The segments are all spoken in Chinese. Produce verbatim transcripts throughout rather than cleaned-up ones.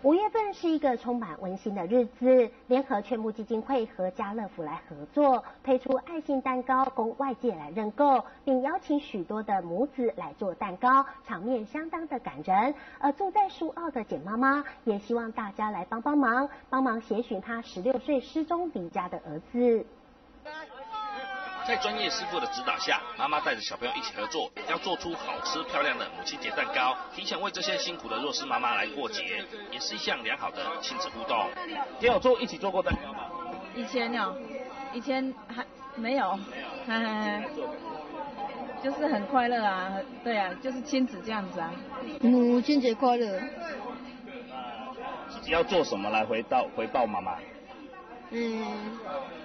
五月份是一个充满温馨的日子，联合劝募基金会和家乐福来合作，推出爱心蛋糕供外界来认购，并邀请许多的母子来做蛋糕，场面相当的感人。而住在苏澳的简妈妈也希望大家来帮帮忙，帮忙协寻她十六岁失踪离家的儿子。 在专业师傅的指导下，妈妈带着小朋友一起合作，要做出好吃漂亮的母亲节蛋糕，提前为这些辛苦的弱势妈妈来过节，也是一项良好的亲子互动。也有做一起做过蛋糕吗？ 以前有，以前还没有，没有，就是很快乐啊，对啊，就是亲子这样子啊。 母亲节快乐。 自己要做什么来回到回报妈妈？ 嗯。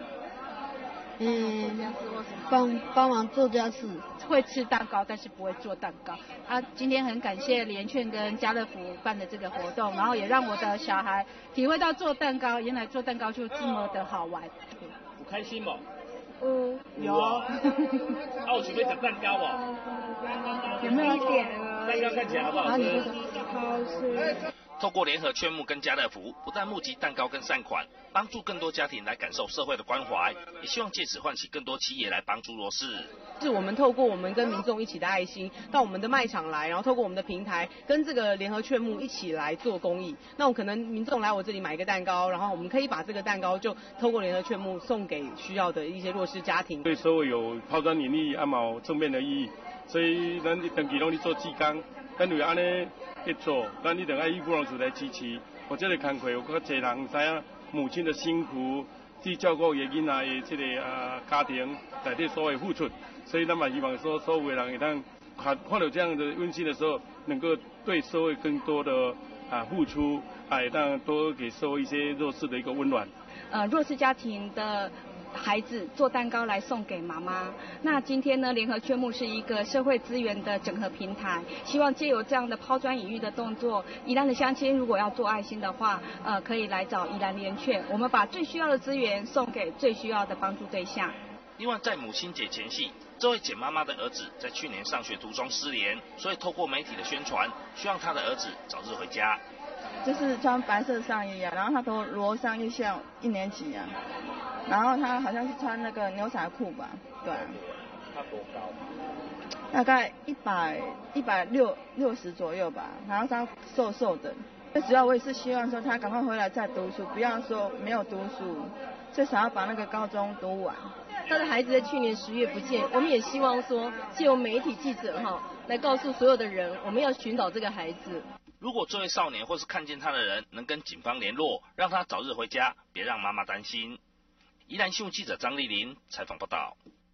嗯，帮帮忙做家事， 会吃蛋糕，但是不会做蛋糕。啊，今天很感谢联劝跟家乐福办的这个活动，然后也让我的小孩体会到做蛋糕，原来做蛋糕就这么的好玩。 有开心吗？ 嗯，有。 啊，我准备整蛋糕哦。 有没有点？ 蛋糕看起来好不好吃？ 好吃。 透过联合劝募跟家乐福，不但募集蛋糕跟善款，帮助更多家庭来感受社会的关怀，也希望借此唤起更多企业来帮助弱势。 是我们透过我们跟民众一起的爱心，到我们的卖场来，然后透过我们的平台跟这个联合劝募一起来做公益。那我可能民众来我这里买一个蛋糕，然后我们可以把这个蛋糕就透过联合劝募送给需要的一些弱势家庭。 对社会有抛砖引玉、也有正面的意义，所以咱长期拢咧做志工，咱为安尼去做，咱一定要义不容辞来支持。或者个工课有较侪人知影母亲的辛苦，去照顾伊囡仔的这个啊家庭内底所有付出，所以咱嘛希望说所有的人会当看看到这样的温馨的时候，能够对社会更多的啊付出，啊也当多给社会一些弱势的一个温暖。 呃，弱势家庭的孩子做蛋糕来送给妈妈。那今天呢，联合劝募是一个社会资源的整合平台，希望借由这样的抛砖引玉的动作，宜兰的乡亲如果要做爱心的话，呃，可以来找宜兰联劝，我们把最需要的资源送给最需要的帮助对象。 另外，在母亲节前夕，这位简妈妈的儿子在去年上学途中失联，所以透过媒体的宣传，希望他的儿子早日回家。 就是穿白色上衣啊，然后他头罗上一像一年级啊，然后他好像是穿那个牛仔裤吧，对。 他多高？ 大概一百一百六六十左右吧，然后他瘦瘦的。最主要我也是希望说他赶快回来再读书，不要说没有读书，最少要把那个高中读完。 他的孩子在去年十月不见，我们也希望说借由媒体记者哈来告诉所有的人，我们要寻找这个孩子。 如果这位少年或是看见他的人能跟警方联络，让他早日回家，别让妈妈担心。宜兰新闻记者张丽玲采访报道。